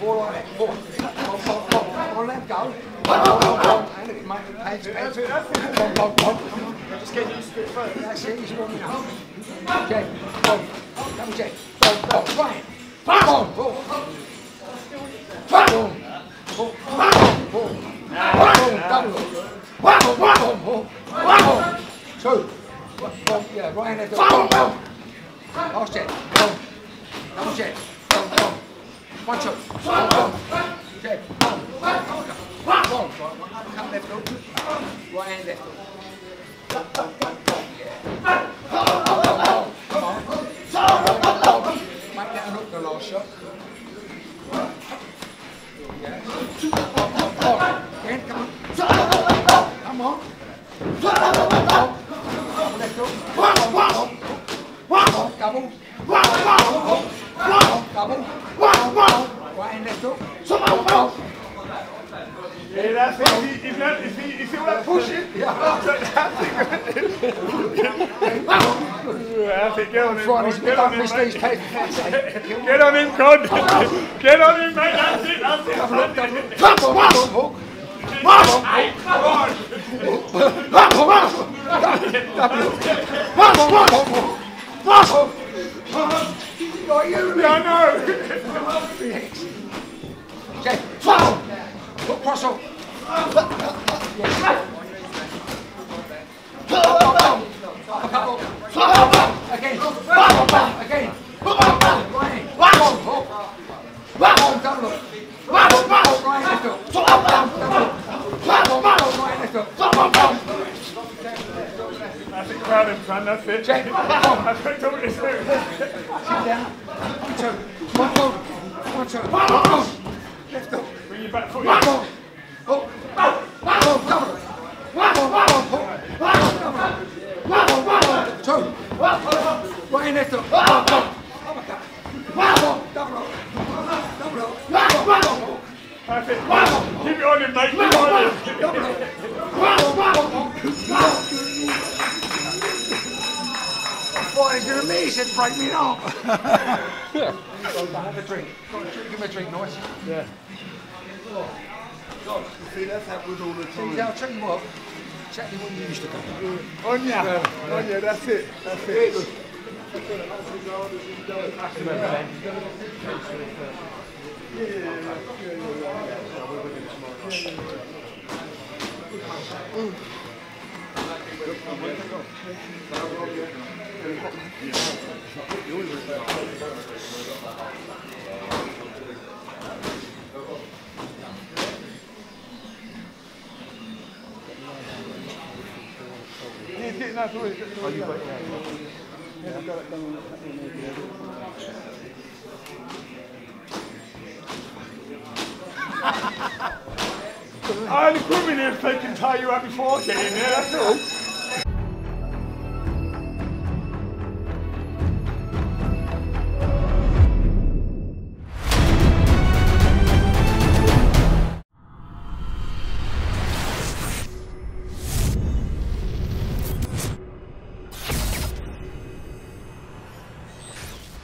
4 like that. 4. On, let go. And it might be pads. Just get used to it first. That's it, he's warming up. Check. Double check. Right. Boom. Double. Two. Yeah, right hand left. Last check. Double check. 1, 2. Check. Come left hook. Right hand left hook. Come on. Make that hook the last shot. Again, come on. Come on. Left hook. Double. Double. Right hand left hook. Yeah, that's it. You see what I'm pushing? Yeah. That's it. Get on him. Get on him, mate. Get on him, Cod. Get on him, mate. That's it. That's it. Put cross up. Again. Again. That's it, crowd him, son, that's it. Check. That's what you do. Sit down. 1, 2. 1, 2. Left hook. Bring your back foot in. Double. Two. Right in left hook. Double. That's it. Keep it on him, mate. Keep it on him. Boy, he's going to miss it, break me off. Have a drink. Give me a drink, nice. Yeah. See, that's happened all the time. I'll tell you what, exactly what you used to do. On ya, that's it. That's it. Oh, the criminals they can tie you up before getting there, that's all.